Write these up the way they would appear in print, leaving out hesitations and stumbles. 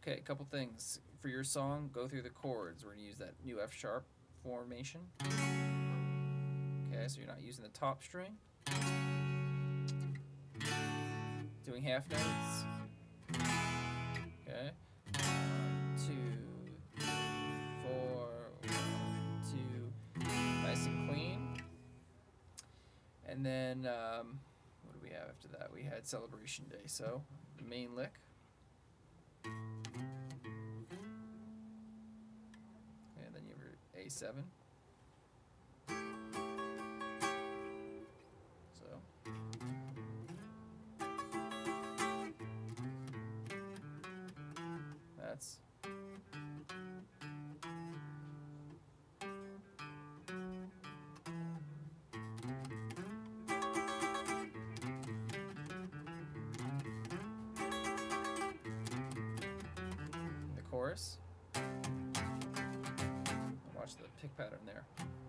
Okay, a couple things. For your song, go through the chords. We're going to use that new F sharp formation. Okay, so you're not using the top string. Doing half notes. Okay. 1, 2, 3, 4, 1, 2. Nice and clean. And then, what do we have after that? We had Celebration Day. So, the main lick. And then you have your A7. So. That's. The chorus. Watch the pick pattern there.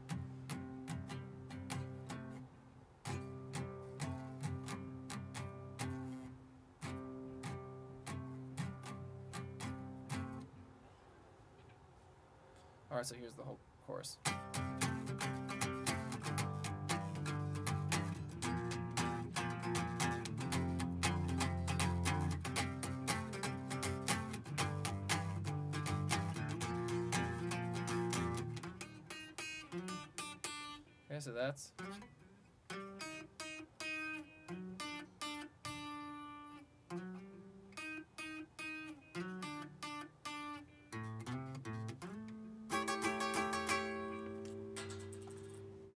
Alright, so here's the whole chorus. Okay, so that's